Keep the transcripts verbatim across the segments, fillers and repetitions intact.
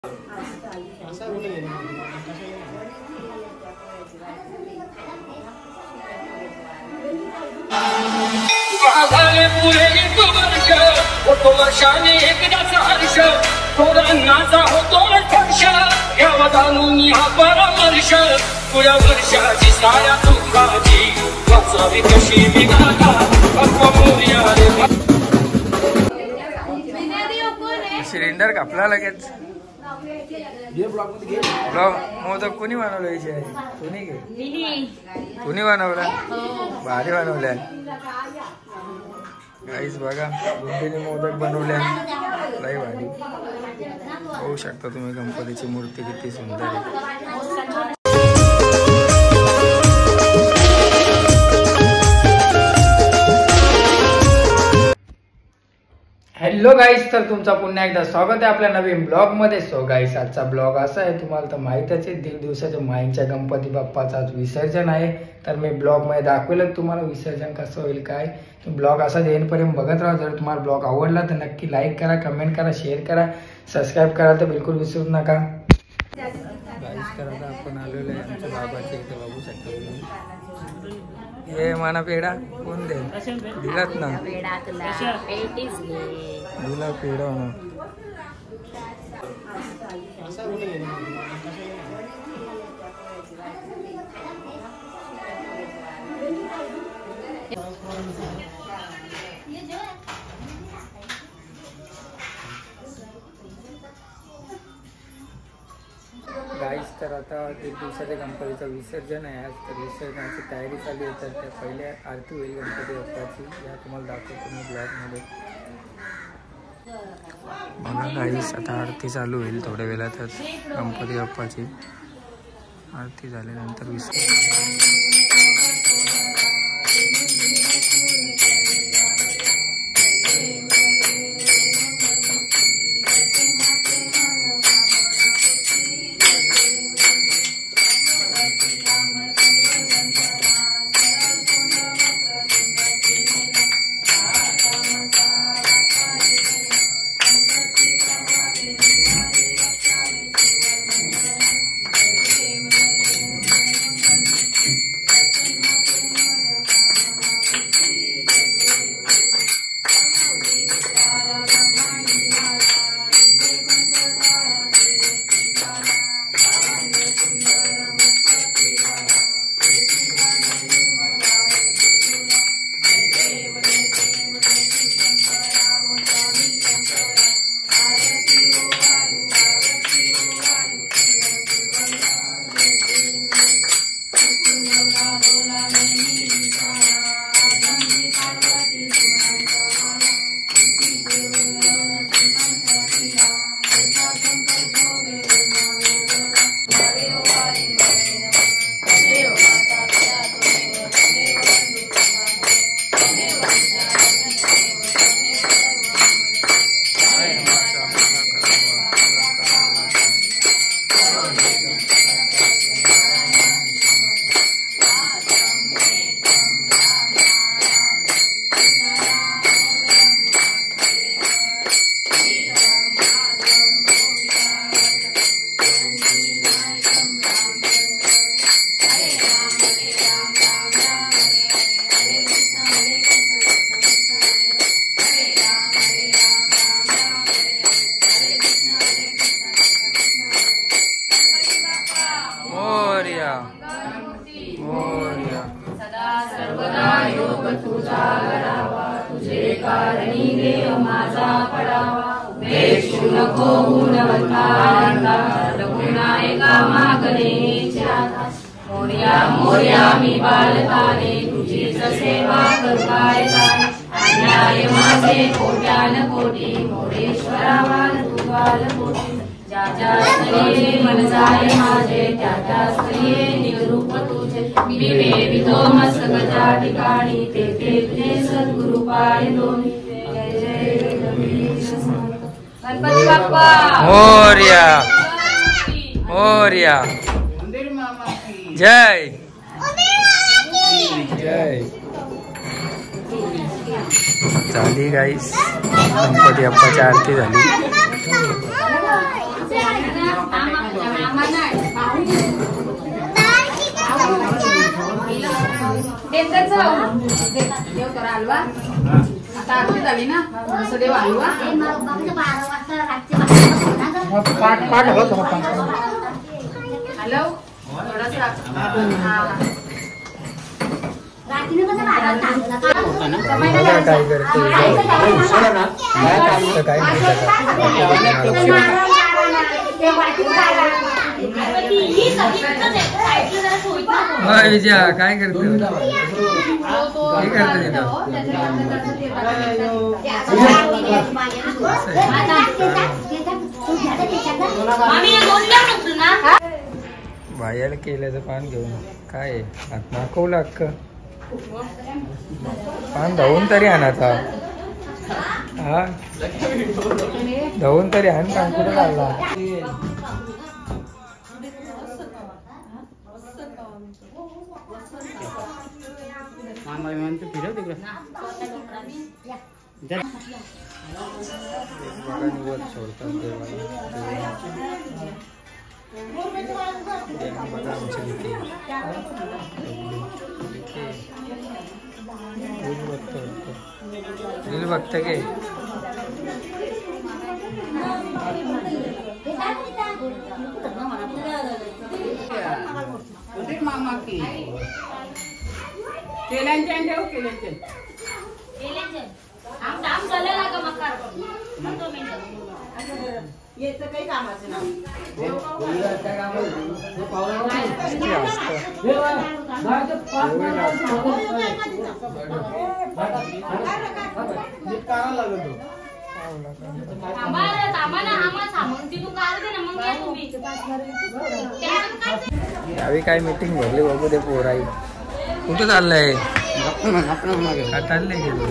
वर्षाने एकदाचा हर्ष पोरांनाचा होतो स्पर्श घ्यावा जाणून हा परामर्श पुढ्या वर्षाची साऱ्या तुकाची वाचावी कशी विगाता सिलेंडर कापला लगेच ब्लॉग मोदक कोणी बनवलं विषय कोणी घे कोणी बनवला भारी बनवल्या गाईस बघा गुड्डीने मोदक बनवल्या लई भारी होऊ शकता तुम्ही गणपतीची मूर्ती किती सुंदर आहे। हॅलो गाईस, तर तुमचा पुन्हा एकदा स्वागत आहे आपल्या नवीन ब्लॉग मध्ये। सो गाईस, आजचा ब्लॉग असा आहे, तुम्हाला तर माहीतच आहे दीड दिवसाच्या माईंच्या गणपती बाप्पाचं आज विसर्जन आहे। तर मी ब्लॉग मध्ये दाखवेल तुम्हाला विसर्जन कसं होईल काय। तो ब्लॉग असा येईपर्यंत बघत राहा। जर तुम्हाला ब्लॉग आवडला तर नक्की लाईक करा, कमेंट करा, शेअर करा, सबस्क्राईब करा तर बिलकुल विसरू नका। गाईस, तर आता आपण आलेलो आहे आमच्या बाबाच्या इथे, बघू शकता तुम्ही। ये माना पेढा कोण दे दिलात ना दिला पेढा ना गाईस, तर आता दीड दिवसाच्या गणपतीचं विसर्जन आहे आज। तर विसर्जनाची तयारी चालू आहे। तर त्या पहिले आरती होईल गणपती बाप्पाची, या तुम्हाला दाखवतो मी ब्लॉगमध्ये। बघा गाईस, आता आरती चालू होईल थोड्या वेळातच गणपती बाप्पाची। आरती झाल्यानंतर विसर्जन। मोर्या मोर्या मी बालकाने तुझीच सेवा करताय अन्याय माझे कोट्यान कोटी मोरेश्वरा वाल तुझाल कोटी ज्या ज्या स्त्रिये मन जाय माझे त्या त्या स्त्रिये निरूप तुझे मी देवितो मस्तक ज्या ठिकाणी ते ते तुझे सद्गुरु पाय दोन्ही। जय जय गणेश गणपती बाप्पा मोर्या मोर्या जय जय। झाली गाईस, गणपती बाप्पाची आरती झाली। हलवा आता आरती झाली ना असं देव हलवा हॅलो थोडासा काय करते काय विजया काय करते काय करते बाहेर केल्याचं पान घेऊन काय नाकवलं अक्क पान धावून तरी आणायचा हा धावून तरी आण पान कुठे चालला फिरव तिकडे सोडतात रील बघत के मामा की केल्यांचे आणि ठेव केल्यांचे आम काम चालले ना का मकार म्हणतो मी येतं काही कामाचं नाही यावेळी काय मीटिंग भरली बघू दे पोराई कुठं चाललंय चाललंय गेलो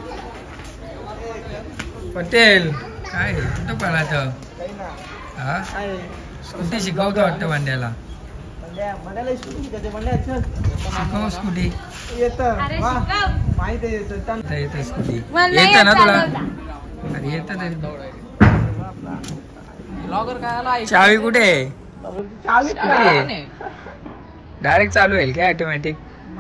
पटेल काय कुठं पळायचं हा स्कूटी शिकवतो वाटतं भांड्याला शिकव स्कूटी येतं स्कूटी येतं ना तुला अरे येतं तरी चावी कुठे आहे डायरेक्ट चालू होईल काय ऑटोमॅटिक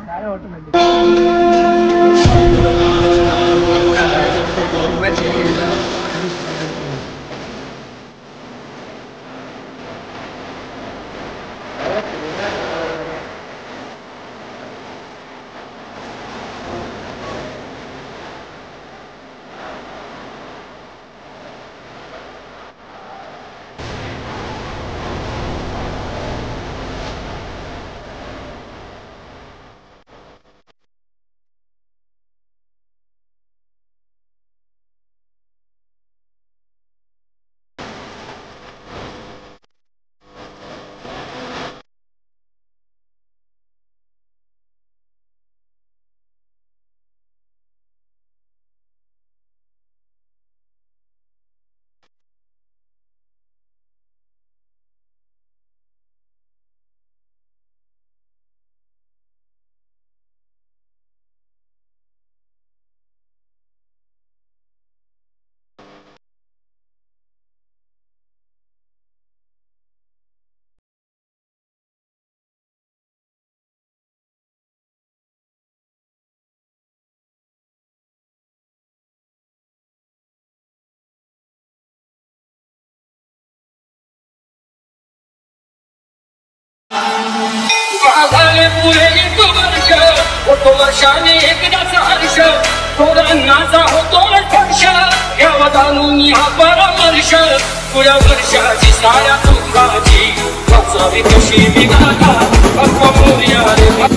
पुरे एक वर्ष होतो वर्षाने एकदाच हर्ष पोरांनाचा होतो स्पर्श घ्यावा जाणून हा परामर्श पुढ्या वर्षाची साऱ्या तुकाची वाचावी कशी विघाता बाप्पा मोरया रे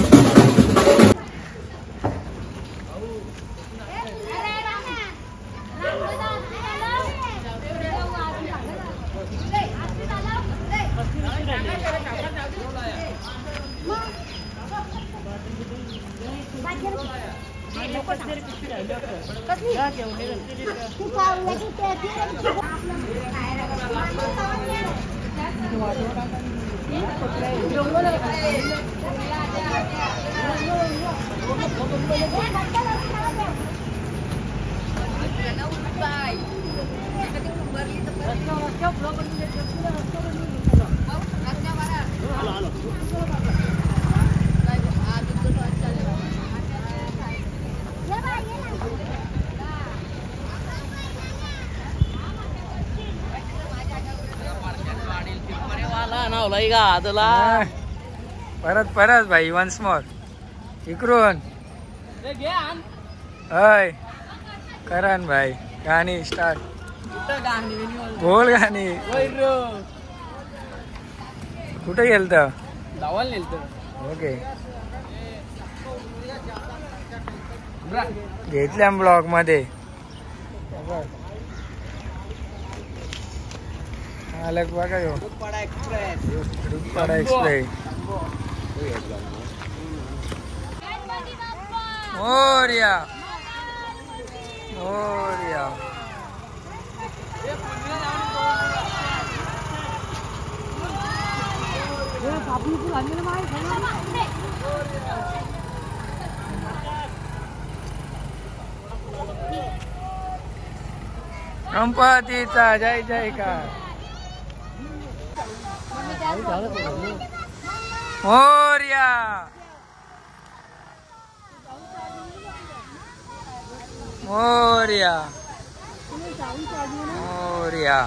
Bye. परत परत भाई वन्स मोर इकडून हय करण भाई गाणी स्टार्ट बोल गाणी कुठे गेलत धावायला नेलत ओके घेतल्या ब्लॉग मध्ये अलग बघा यो दुधपाडा एक्सप्रेस दुधपाडा एक्सप्रेस मोरया मोरया गणपतीचा जय जयकार मोरया मोरया मोरया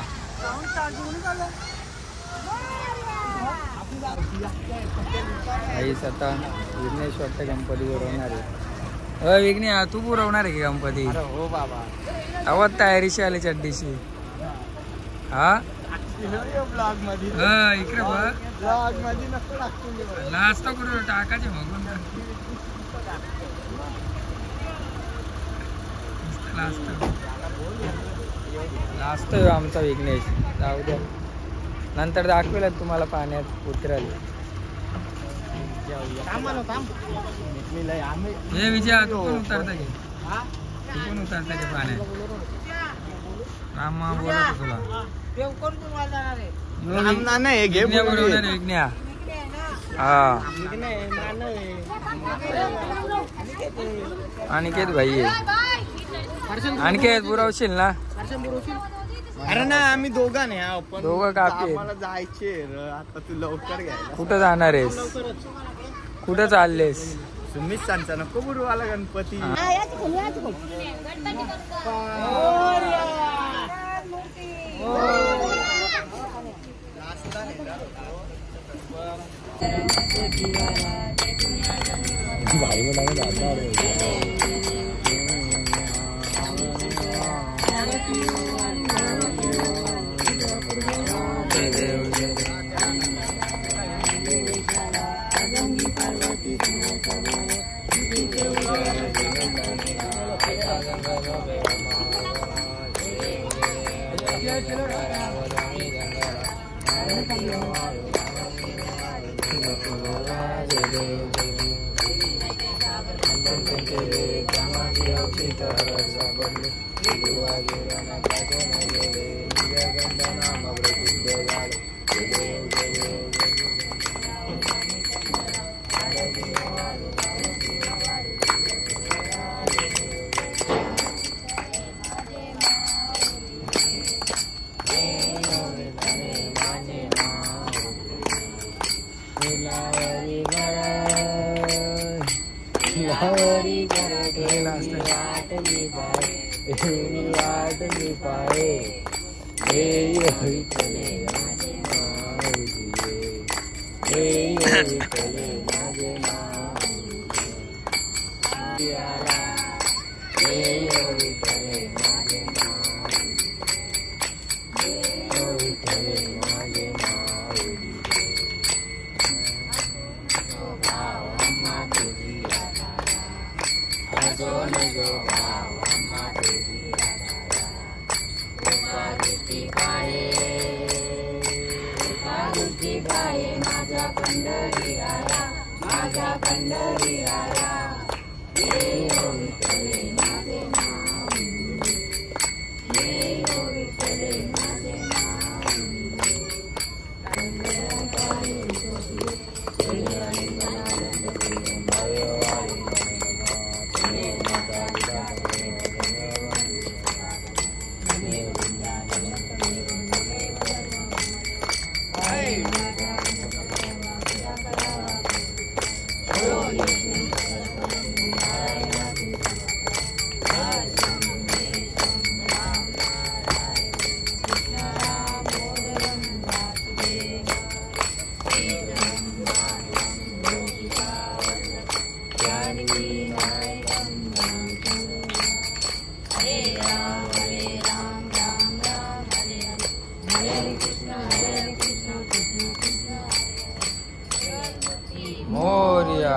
आईस आता विघ्नेश वाटतं गणपती पुरवणार आहे अ विघ्ने तू पुरवणार आहे की गणपती हो बाबा आवाज तयारीशी आली चड्डीशी हा ब्लॉग मध्ये हा इकडे बघ ब्लॉग मध्ये नको टाकून लास्ट कुठं टाकायचे मग लास्ट लास्ट आमचा विघ्नेश जाऊ द्या नंतर दाखवेल तुम्हाला पाण्यात उतरेल हे विजय तू पण उतरता की तू पण उतरता की पाण्यात रामा बोलत तुला विघ्न्या बरोबर विघ्न्या हा अनिकेत भाई अनिकेत बुरवशील ना अरे ना आम्ही दोघं नाही आपण दोघं कापी आम्हाला जायचे आता तू लवकर घ्यायला कुठं जाणार आहेस कुठं चाललेस तुम्हीच सांगता नको बुडवाला गणपती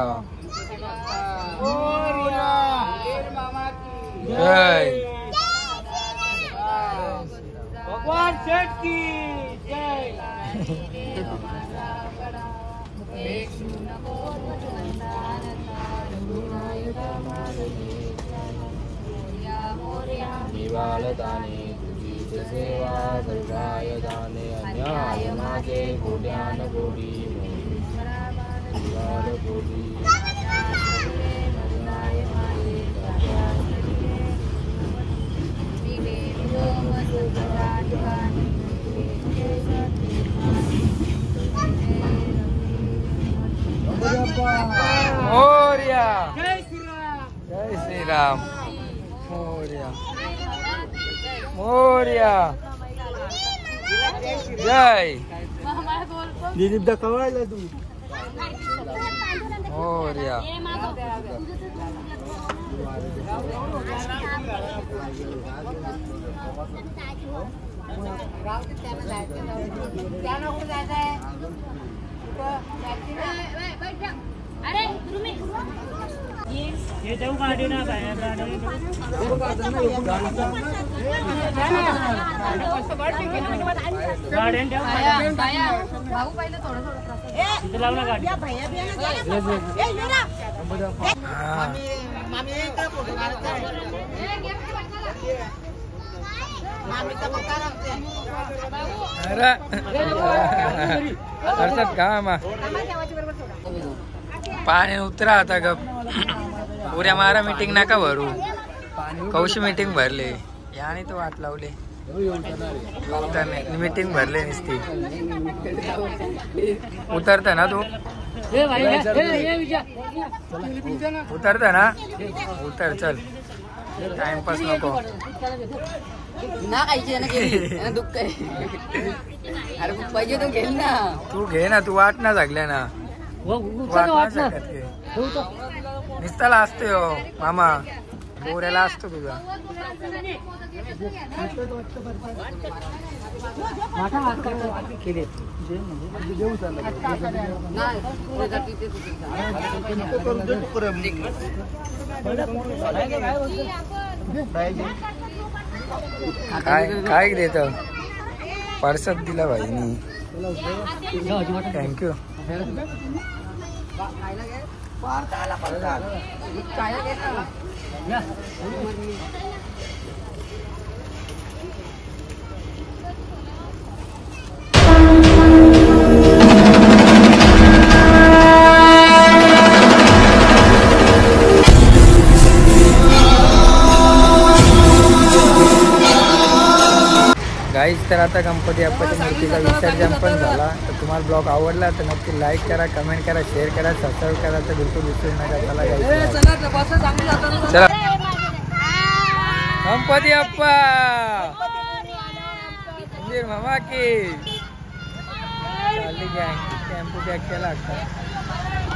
जय भगवान सेठ की जय। निवालताने तुझीच सेवा सर्वाय जाणे अन्याय माझे कोट्यान कोटी निवाल कोटी मोरया जय श्रीराम। जय श्री राम मोरया मोरया जय दिलीप दाखवायला तू मोरया ये जाऊ गाडी ना काय गाड्यान ठेव भाऊ पहिलं थोडं थोडं इथे लाव ना गाडी करतात का मा पाणी उतरा आता गप पुऱ्या मारा मीटिंग नका भरू कौशी मीटिंग भरले याने तो वाट लावले मीटिंग भरले नुसती उतरता ना तू उतरता ना उतर चल टाइमपास नको ना खायची ना दुःख आहे अरे पाहिजे तो घेईल ना तू घे ना तू वाट ना झागल्या ना वाट ना शकत घे निस्ताला असतो हो मामा पोऱ्याला असतो तुझा काय काय देत पार्सल दिला भाईनी थँक्यू गाईज तर आता गणपती बाप्पाच्या मूर्तीचा विसर्जन पण झाला तर तुम्हाला ब्लॉग आवडला तर नक्की लाईक करा कमेंट करा शेअर करा सबस्क्राईब करा तर बिलकुल विसरू नका चला चला गणपती बाप्पा मंदिर मामा की चालली गँग टेम्पो पॅक केला आता